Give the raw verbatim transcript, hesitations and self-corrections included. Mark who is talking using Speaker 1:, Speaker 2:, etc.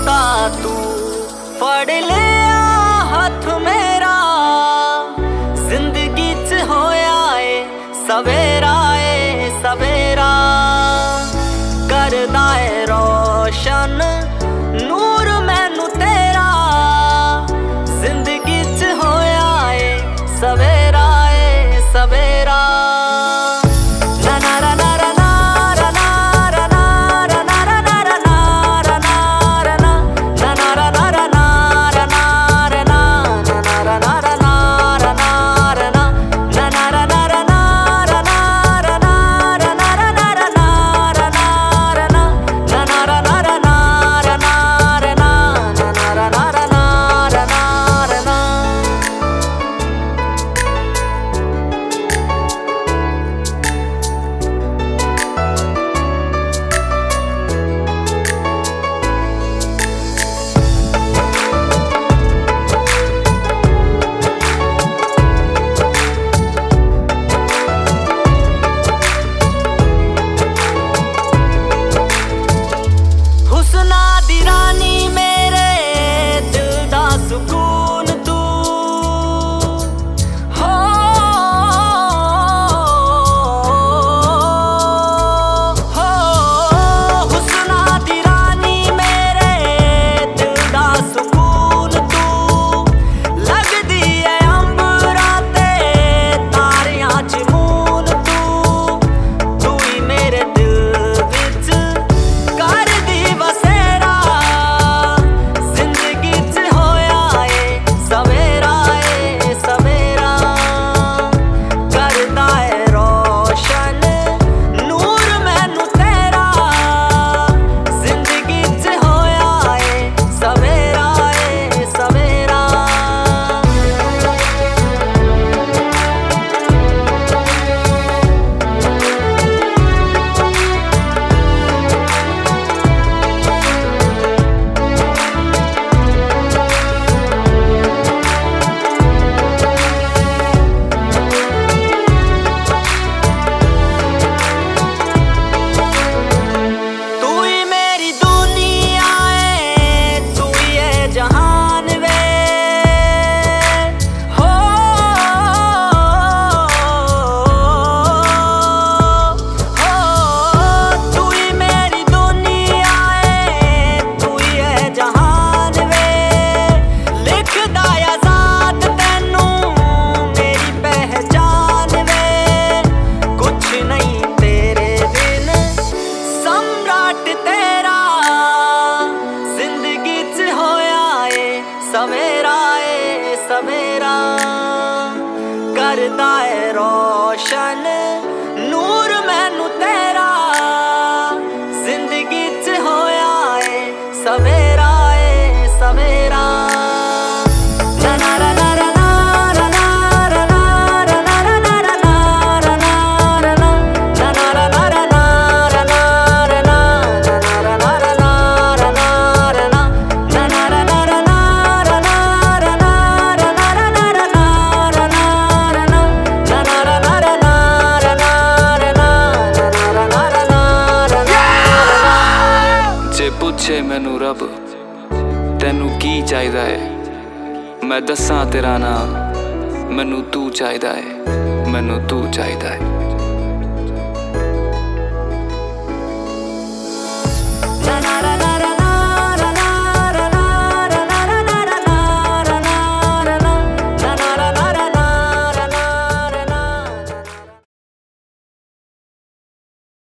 Speaker 1: का तू फड़ लिया हथ मेरा, जिंदगी च होया ए सवेरा ए सवेरा, करदा ए रोशन नूर मैनू तेरा, जिंदगी च होया ए सवेरा ए सवेरा। सवेरा ए सवेरा, करदा ए रोशन नूर मैनू तेरा, जिंदगी च होया ए सवेरा ए सवेरा।
Speaker 2: पुछे मैनू रब तेनू की चाहिदा है, मैं दस्सां तेरा नाम, मैनू तू चाहिदा है, मैनू तू चाहिदा है।